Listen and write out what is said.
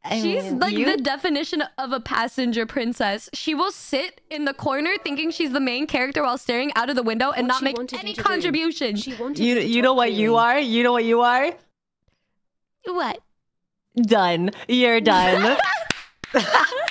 She's like the definition of a passenger princess. She will sit in the corner thinking she's the main character while staring out of the window and not make any contribution. You know what you are? You know what you are? What? Done. You're done.